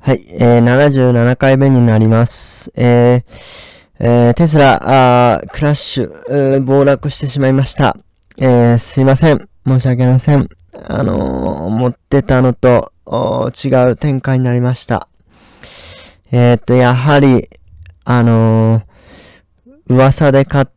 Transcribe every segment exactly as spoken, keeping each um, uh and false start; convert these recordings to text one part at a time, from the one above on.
はい、えー、ななじゅうななかいめになります。えーえー、テスラ、あークラッシュ、えー、暴落してしまいました。えー、すいません。申し訳ありません。あのー、思ってたのと違う展開になりました。えーっと、やはり、あのー、噂で買って、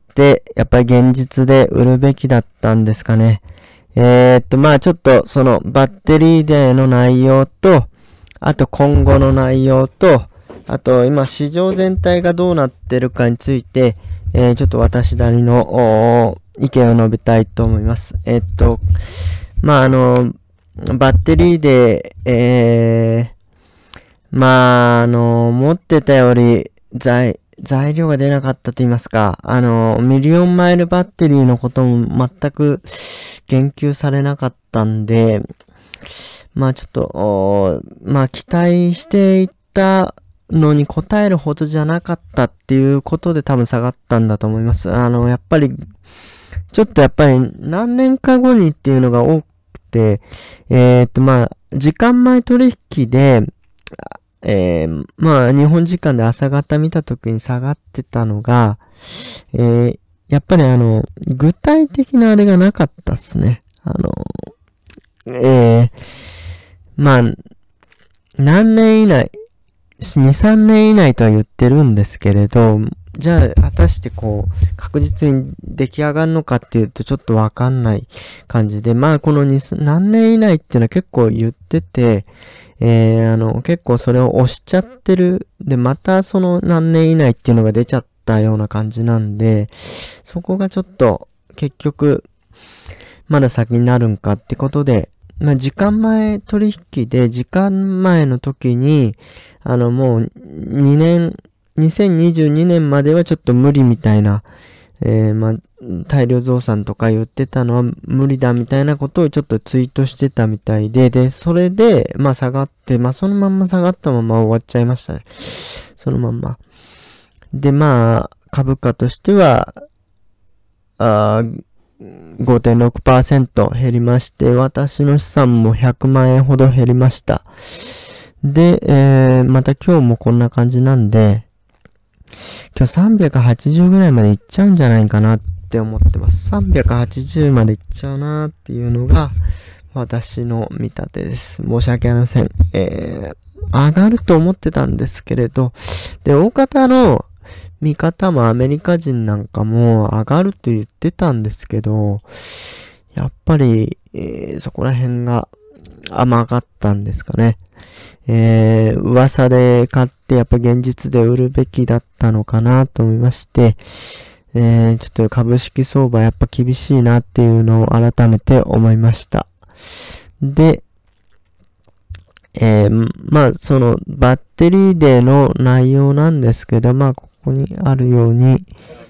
やっぱり現実で売るべきだったんですかね。えーっと、まあちょっと、その、バッテリーデーの内容と、あと今後の内容と、あと今市場全体がどうなってるかについて、えー、ちょっと私なりの意見を述べたいと思います。えー、っと、まあ、あの、バッテリーで、えー、まあ、あの、持ってたより材、材料が出なかったと言いますか、あの、ミリオンマイルバッテリーのことも全く言及されなかったんで、まあちょっと、まあ期待していたのに応えるほどじゃなかったっていうことで多分下がったんだと思います。あの、やっぱり、ちょっとやっぱり何年か後にっていうのが多くて、えー、っとまあ、時間前取引で、えー、まあ日本時間で朝方見た時に下がってたのが、えー、やっぱりあの、具体的なあれがなかったっすね。あの、えー、まあ、何年以内、に、さんねん以内とは言ってるんですけれど、じゃあ、果たしてこう、確実に出来上がるのかっていうとちょっとわかんない感じで、まあ、このに何年以内っていうのは結構言ってて、えー、あの、結構それを押しちゃってる。で、またその何年以内っていうのが出ちゃったような感じなんで、そこがちょっと、結局、まだ先になるんかってことで、まあ、時間前取引で、時間前の時に、あの、もう、にねん、にせんにじゅうにねんまではちょっと無理みたいな、えー、まあ、大量増産とか言ってたのは無理だみたいなことをちょっとツイートしてたみたいで、で、それで、まあ、下がって、まあ、そのまんま下がったまま終わっちゃいましたね。そのまんま。で、まあ、株価としては、あー、ごてんろくパーセント 減りまして、私の資産もひゃくまんえんほど減りました。で、えー、また今日もこんな感じなんで、今日さんびゃくはちじゅうぐらいまでいっちゃうんじゃないかなって思ってます。さんびゃくはちじゅうまでいっちゃうなっていうのが、私の見立てです。申し訳ありません。えー、上がると思ってたんですけれど、で、大方の、見方もアメリカ人なんかも上がると言ってたんですけど、やっぱり、えー、そこら辺が甘かったんですかね。えー、噂で買ってやっぱ現実で売るべきだったのかなと思いまして、えー、ちょっと株式相場やっぱ厳しいなっていうのを改めて思いました。で、えー、まあ、そのバッテリーデーの内容なんですけど、まあ、ここにあるように、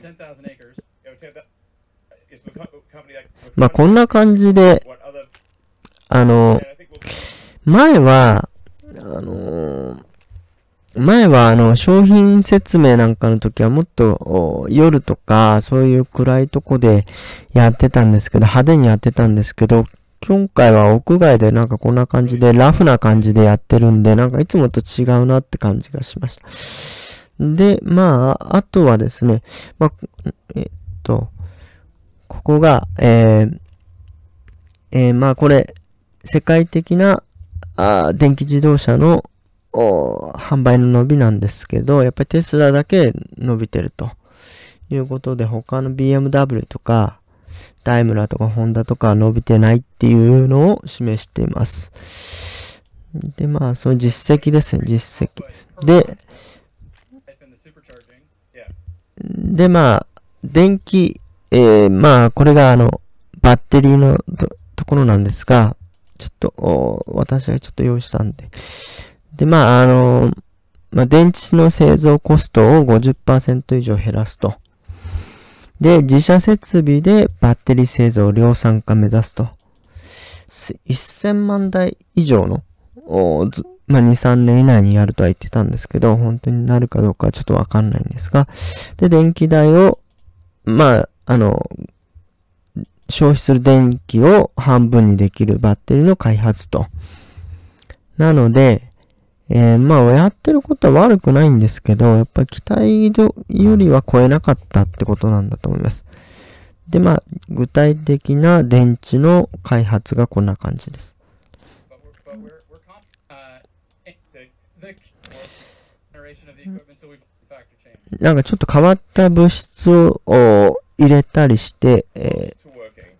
まあ、こんな感じで、あの、前は、あのー、前はあの、商品説明なんかの時はもっと夜とか、そういう暗いとこでやってたんですけど、派手にやってたんですけど、今回は屋外でなんかこんな感じで、ラフな感じでやってるんで、なんかいつもと違うなって感じがしました。で、まあ、あとはですね、まあ、えっと、ここが、えー、えー、まあこれ、世界的なあ電気自動車の販売の伸びなんですけど、やっぱりテスラだけ伸びてるということで、他の ビーエムダブリュー とか、ダイムラーとかホンダとかは伸びてないっていうのを示しています。で、まあ、その実績ですね、実績。で、で、まあ、電気、えー、まあ、これがあの、バッテリーの と, ところなんですが、ちょっと、私がちょっと用意したんで。で、まあ、あの、まあ、電池の製造コストを ごじゅっパーセント 以上減らすと。で、自社設備でバッテリー製造量産化目指すと。せんまんだい以上の、まあ、に、さんねん以内にやるとは言ってたんですけど、本当になるかどうかはちょっとわかんないんですが、で、電気代を、まあ、あの、消費する電気を半分にできるバッテリーの開発と。なので、 えー、まあ、やってることは悪くないんですけど、やっぱり期待よりは超えなかったってことなんだと思います。で、まあ、具体的な電池の開発がこんな感じです。なんかちょっと変わった物質を入れたりして、えー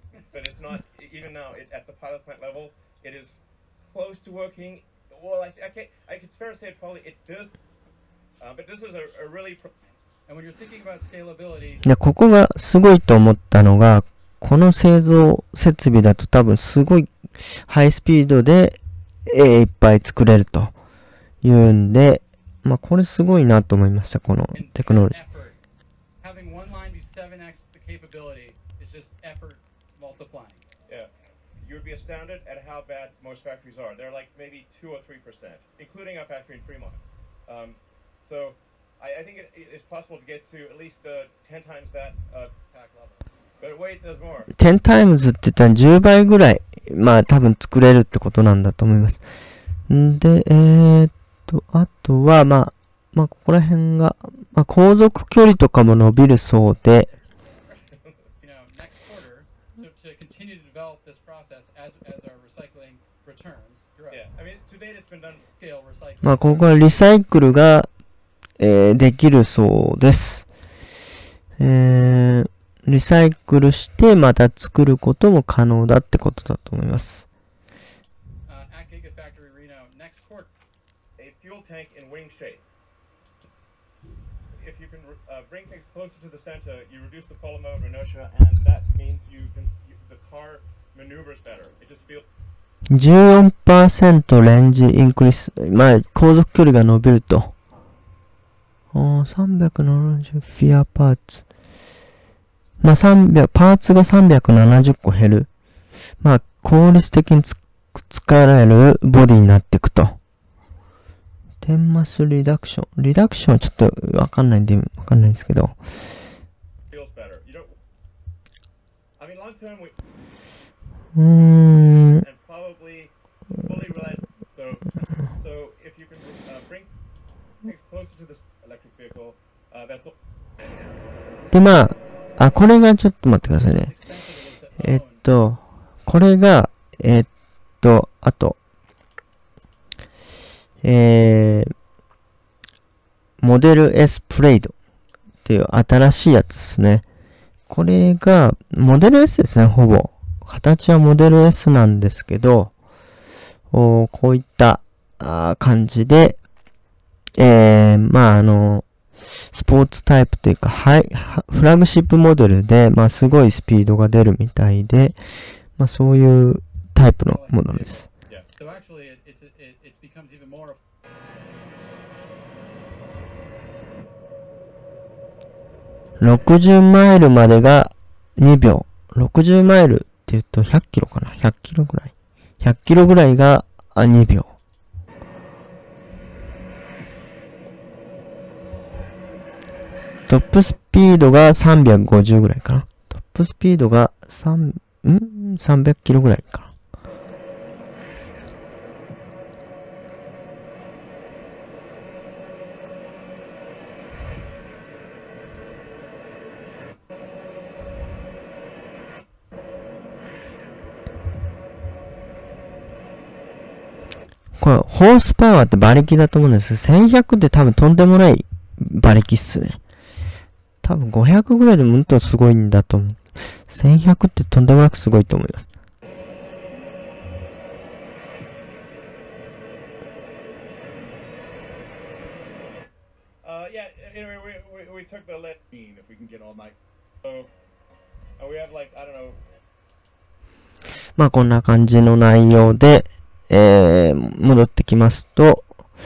Well, I, I can't. I, it's fair to say it probably it does, uh, but this is a, a really. And when you're thinking about scalability. で、ここがすごいと思ったのが、この製造設備だと多分すごいハイスピードで、えー、いっぱい作れるというんで、まあこれすごいなと思いました、このテクノロジー。 Having one line be seven x the capability is just effort multiplying. Yeah. You would be astounded at how bad most factories are. They're like maybe two or three percent, including our factory in Fremont. Um, so I, I think it, it's possible to get to at least uh, ten times that uh, pack level. But wait, there's more. ten times って言ったらじゅうばいぐらい、まあ多分作れるってことなんだと思います。んで、えーっと、あとは、まあ、まあここら辺が、まあ航続距離とかも伸びるそうで、まあ、ここはリサイクルが、えー、できるそうです。えー、リサイクルしてまた作ることも可能だってことだと思います。じゅうよんパーセント レンジインクリス。まあ、航続距離が伸びると。さんびゃくななじゅうフィアパーツ。まあ、さんびゃく、パーツがさんびゃくななじゅっこ減る。まあ、効率的につ使えられるボディになっていくと。テンマスリダクション。リダクションはちょっとわかんないんで、わかんないんですけど。うーん。で、まあ、あ、これがちょっと待ってくださいね。えっと、これが、えっと、あと、えー、モデル S プレイドっていう新しいやつですね。これが、モデル S ですね、ほぼ。形はモデル S なんですけど、おこういったあ感じで、えー、まあ、あの、スポーツタイプというか、はい、フラグシップモデルで、まあ、すごいスピードが出るみたいで、まあ、そういうタイプのものです。ろくじゅうマイルまでがにびょう。ろくじゅうマイルって言うとひゃっキロかな ?ひゃっキロぐらい。ひゃっキロぐらいがにびょう。トップスピードがさんびゃくごじゅうぐらいかな。トップスピードがさん、ん ?さんびゃくキロぐらいかな。これ、ホースパワーって馬力だと思うんです。せんひゃくって多分とんでもない馬力っすね。多分ごひゃくぐらいでもうんとすごいんだと思う。せんひゃくってとんでもなくすごいと思います。まあこんな感じの内容で、えー、戻ってきますと、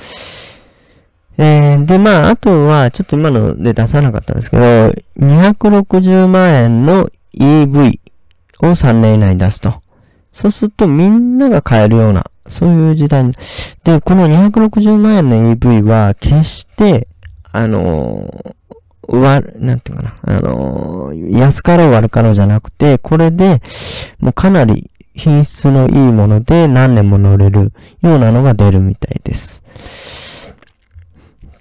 えー、で、まあ、あとは、ちょっと今ので出さなかったんですけど、にひゃくろくじゅうまんえんの イーブイ をさんねん以内に出すと。そうするとみんなが買えるような、そういう時代に。で、このにひゃくろくじゅうまんえんの イーブイ は、決して、あのー、わ、なんていうかな、あのー、安かろう悪かろうじゃなくて、これで、もうかなり品質のいいもので何年も乗れるようなのが出るみたいです。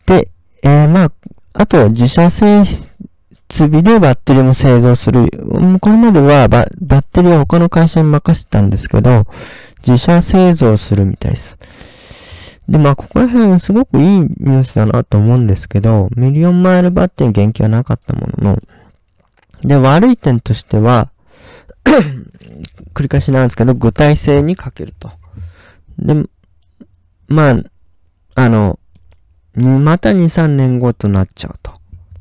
で、えー、まあ、あとは自社製備でバッテリーも製造する。これまではババッテリーは他の会社に任せてたんですけど、自社製造するみたいです。で、まあ、ここら辺すごくいいニュースだなと思うんですけど、ミリオンマイルバッテリー元気はなかったものの、で、悪い点としては、繰り返しなんですけど、具体性に欠けると。で、まあ、あの、またに、さんねんごとなっちゃうと。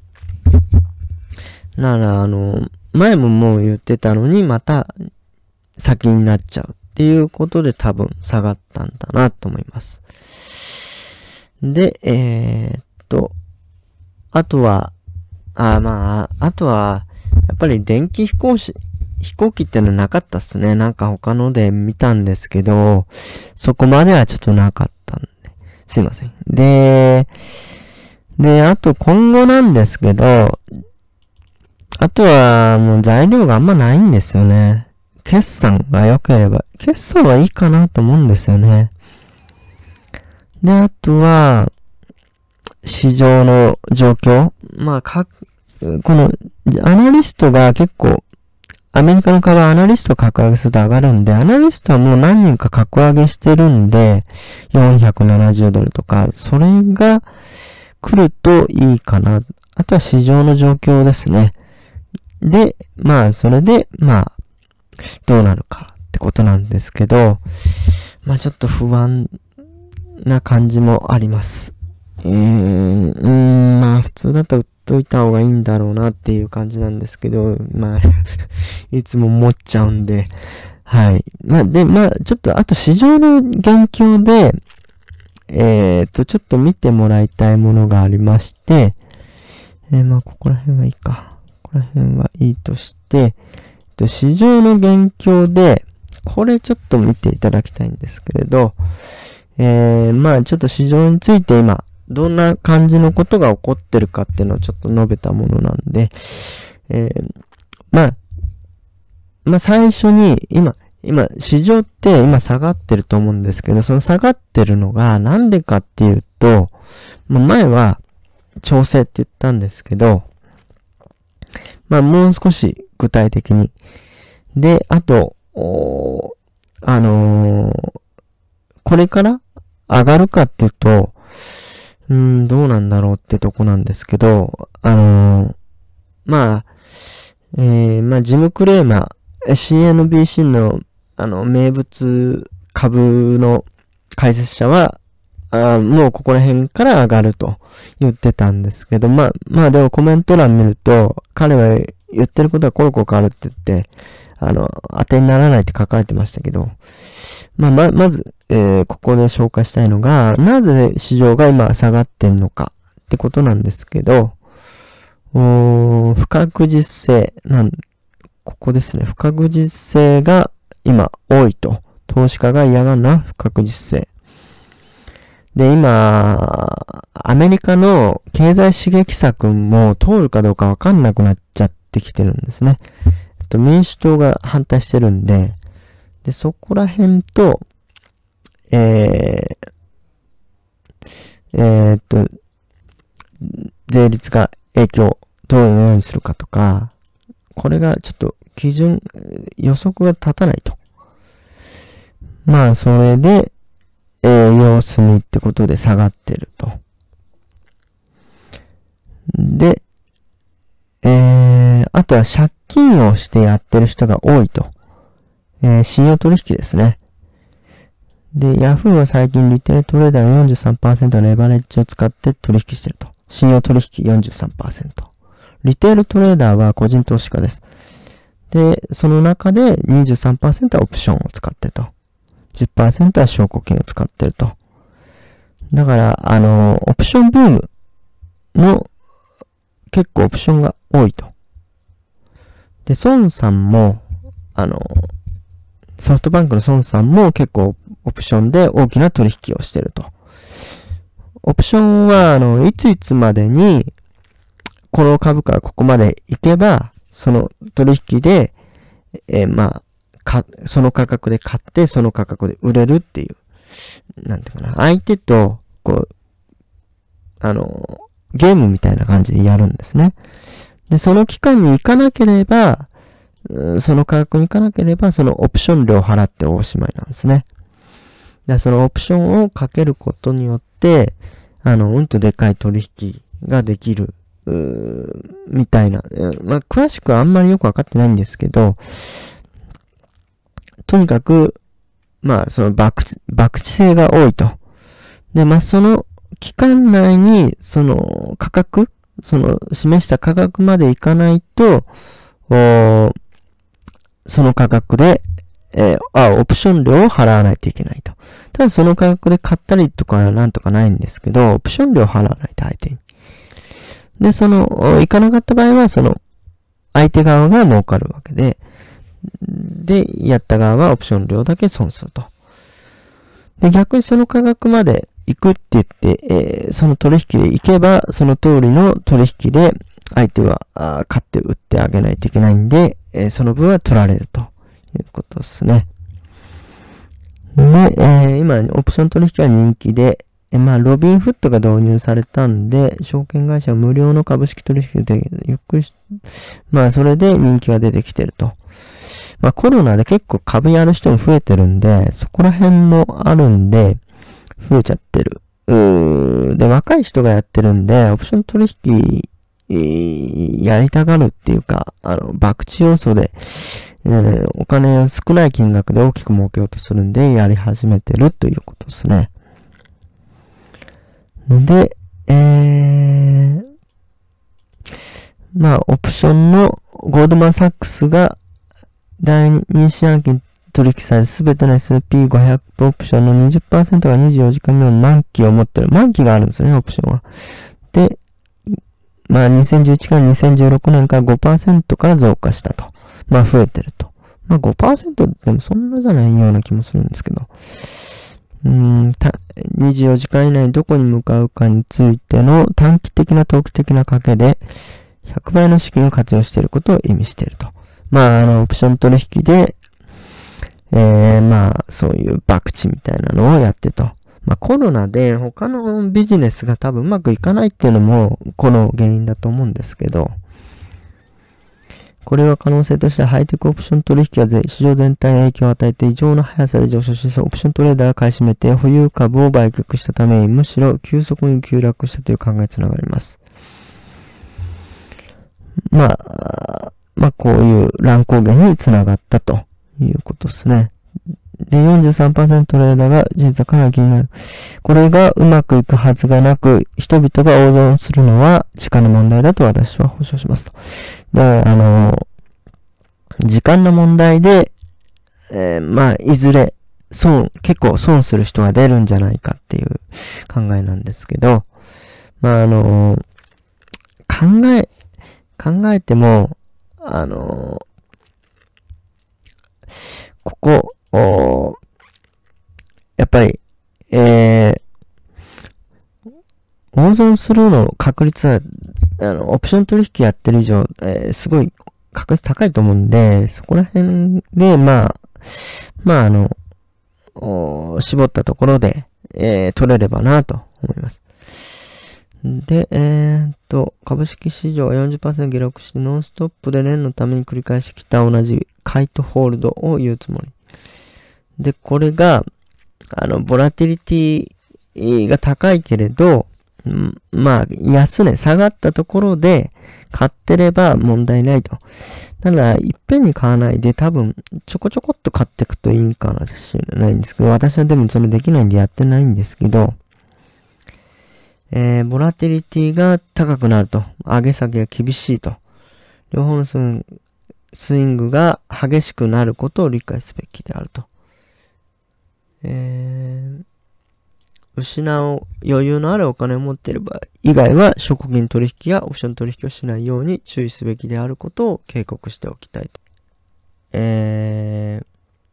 なら、あの、前ももう言ってたのに、また先になっちゃうっていうことで多分下がったんだなと思います。で、えー、っと、あとは、あ、まあ、あとは、やっぱり電気飛行士、飛行機ってのはなかったっすね。なんか他ので見たんですけど、そこまではちょっとなかったんで、すいません。で、で、あと今後なんですけど、あとはもう材料があんまないんですよね。決算が良ければ、決算はいいかなと思うんですよね。で、あとは、市場の状況。まあ、か、この、アナリストが結構、アメリカの株はアナリスト格上げすると上がるんで、アナリストはもう何人か格上げしてるんで、よんひゃくななじゅうドルとか、それが来るといいかな。あとは市場の状況ですね。で、まあ、それで、まあ、どうなるかってことなんですけど、まあちょっと不安な感じもあります。うーん、うーんまあ普通だと売っといた方がいいんだろうなっていう感じなんですけど、まあ、いつも思っちゃうんで、はい。まあで、まあちょっとあと市場の現況で、えーと、ちょっと見てもらいたいものがありまして、えー、まあここら辺はいいか。ここら辺はいいとして、市場の現況で、これちょっと見ていただきたいんですけれど、えー、まあちょっと市場について今、どんな感じのことが起こってるかっていうのをちょっと述べたものなんで、えー、まあ、まあ最初に、今、今、市場って今下がってると思うんですけど、その下がってるのがなんでかっていうと、まあ、前は調整って言ったんですけど、まあもう少し具体的に。で、あと、あのー、これから上がるかっていうと、うーん、どうなんだろうってとこなんですけど、あのー、まあ、えー、まあ、ジム・クレーマー、シーエヌビーシー の、あの、名物株の解説者は、あもうここら辺から上がると言ってたんですけど、まあ、まあでもコメント欄見ると、彼は言ってることはコロコロ変わるって言って、あの、当てにならないって書かれてましたけど、まあ、ま、まず、えー、ここで紹介したいのが、なぜ市場が今下がってんのかってことなんですけど、お不確実性なん、ここですね。不確実性が今多いと。投資家が嫌がるな、不確実性。で、今、アメリカの経済刺激策も通るかどうかわかんなくなっちゃってきてるんですね。えっと、民主党が反対してるんで、で、そこら辺と、えー、えー、っと、税率が影響、どういうようにするかとか、これがちょっと基準、予測が立たないと。まあ、それで、えー、様子見ってことで下がってると。で、えー、あとは借金をしてやってる人が多いと。えー、信用取引ですね。で、Yahoo は最近リテールトレーダーの よんじゅうさんパーセント のレバレッジを使って取引してると。信用取引 よんじゅうさんパーセント。リテールトレーダーは個人投資家です。で、その中で にじゅうさんパーセント はオプションを使ってると。じゅっパーセント は証拠金を使ってると。だから、あの、オプションブームの結構オプションが多いと。で、孫さんも、あの、ソフトバンクの孫さんも結構オプションで大きな取引をしてると。オプションは、あの、いついつまでに、この株価がここまで行けば、その取引で、えー、まあ、か、その価格で買って、その価格で売れるっていう、なんていうかな、相手と、こう、 あの、ゲームみたいな感じでやるんですね。で、その期間に行かなければ、その価格に行かなければ、そのオプション料を払っておしまいなんですね。で、そのオプションをかけることによって、あの、うんとでかい取引ができる、みたいな。まあ、詳しくはあんまりよくわかってないんですけど、とにかく、まあ、その、博打、博打性が多いと。で、まあ、その期間内に、その、価格、その、示した価格までいかないと、おその価格で、えー、あ、オプション料を払わないといけないと。ただその価格で買ったりとかはなんとかないんですけど、オプション料を払わないと相手に。で、その、行かなかった場合は、その、相手側が儲かるわけで、で、やった側はオプション料だけ損すると。で、逆にその価格まで行くって言って、えー、その取引で行けば、その通りの取引で、相手は、あ買って売ってあげないといけないんで、えー、その分は取られるということですね。で、えー、今、オプション取引が人気で、えまあ、ロビンフットが導入されたんで、証券会社は無料の株式取引で、ゆっくりし、まあ、それで人気が出てきてると。まあ、コロナで結構株やる人も増えてるんで、そこら辺もあるんで、増えちゃってる。うーで、若い人がやってるんで、オプション取引、えー、やりたがるっていうか、あの、博打要素で、えー、お金を少ない金額で大きく儲けようとするんで、やり始めてるということですね。で、えー、まあ、オプションのゴールドマンサックスが第二四半期取引されすべての エスアンドピーごひゃく オプションの にじゅっパーセント がにじゅうよじかんめの満期を持ってる。満期があるんですよね、オプションは。で、まあ、にせんじゅういちからにせんじゅうろくねんから ごパーセント から増加したと。まあ、増えてると。まあ、ごパーセント でもそんなじゃないような気もするんですけど。うーん、た、にじゅうよじかん以内にどこに向かうかについての短期的な投機的な賭けで、ひゃくばいの資金を活用していることを意味していると。まあ、あの、オプション取引で、えー、まあ、そういう博打みたいなのをやってと。まあ、コロナで他のビジネスが多分うまくいかないっていうのも、この原因だと思うんですけど、これは可能性としてハイテクオプション取引が市場全体に影響を与えて異常な速さで上昇し、オプショントレーダーが買い占めて保有株を売却したためにむしろ急速に急落したという考えにつながります。まあ、まあこういう乱高下につながったということですね。で、よんじゅうさんパーセント トレーダーが実はかなり気になる。これがうまくいくはずがなく、人々が大損するのは時間の問題だと私は保証しますと。だから、あの、時間の問題で、えー、まあ、いずれ、損、結構損する人が出るんじゃないかっていう考えなんですけど、まあ、あの、考え、考えても、あの、ここ、おやっぱり、えー、大損するの確率は、あの、オプション取引やってる以上、えー、すごい確率高いと思うんで、そこら辺で、まあ、まあ、あの、絞ったところで、えー、取れればなと思います。で、えー、っと、株式市場は よんじゅっパーセント 下落して、ノンストップで年のために繰り返しきた同じ買いとホールドを言うつもり。で、これが、あの、ボラティリティが高いけれど、んまあ、安値、下がったところで買ってれば問題ないと。ただ、いっぺんに買わないで多分、ちょこちょこっと買っていくといいかなしれないんですけど、私はでもそれできないんでやってないんですけど、えー、ボラティリティが高くなると。上げ下げが厳しいと。両方のスイング、スイングが激しくなることを理解すべきであると。えー、失う余裕のあるお金を持っている場合以外は、証拠金取引やオプション取引をしないように注意すべきであることを警告しておきたいと。えー、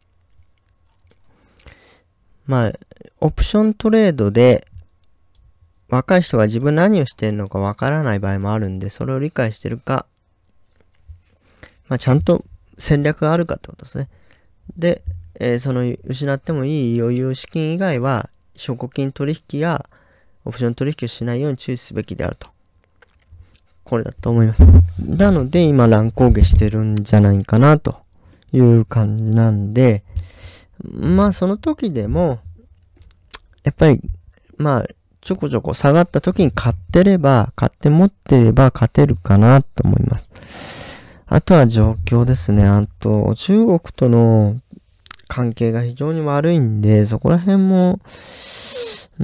まあ、オプショントレードで、若い人が自分何をしているのかわからない場合もあるんで、それを理解してるか、まあ、ちゃんと戦略があるかってことですね。で、えー、その失ってもいい余裕資金以外は、証拠金取引やオプション取引をしないように注意すべきであると。これだと思います。なので、今乱高下してるんじゃないかなという感じなんで、まあその時でも、やっぱり、まあ、ちょこちょこ下がった時に買ってれば、買って持ってれば勝てるかなと思います。あとは状況ですね。あと、中国との関係が非常に悪いんで、そこら辺も、うん、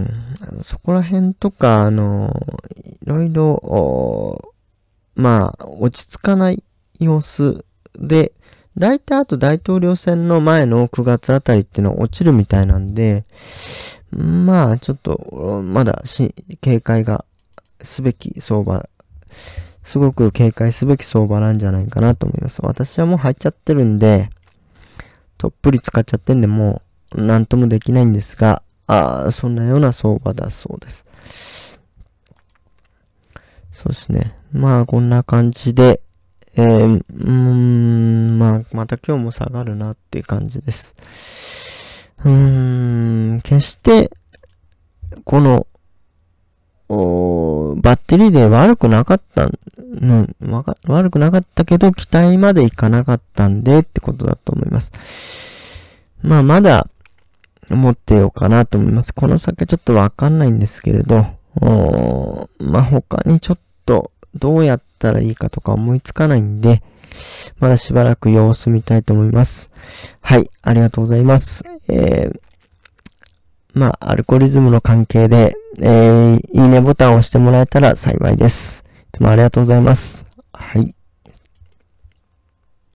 そこら辺とか、あの、いろいろ、まあ、落ち着かない様子で、大体あと大統領選の前のくがつあたりっていうのは落ちるみたいなんで、まあ、ちょっと、まだし、警戒がすべき相場、すごく警戒すべき相場なんじゃないかなと思います。私はもう入っちゃってるんで、とっぷり使っちゃってんで、もう、なんともできないんですが、ああ、そんなような相場だそうです。そうですね。まあ、こんな感じで、えー、うーん、まあ、また今日も下がるなっていう感じです。うーん、決して、この、バッテリーで悪くなかった、の悪くなかったけど、期待までいかなかったんでってことだと思います。まあ、まだ持ってようかなと思います。この先ちょっとわかんないんですけれど、まあ、他にちょっとどうやったらいいかとか思いつかないんで、まだしばらく様子見たいと思います。はい、ありがとうございます。えー、まあ、アルゴリズムの関係で、えー、いいねボタンを押してもらえたら幸いです。いつもありがとうございます。はい。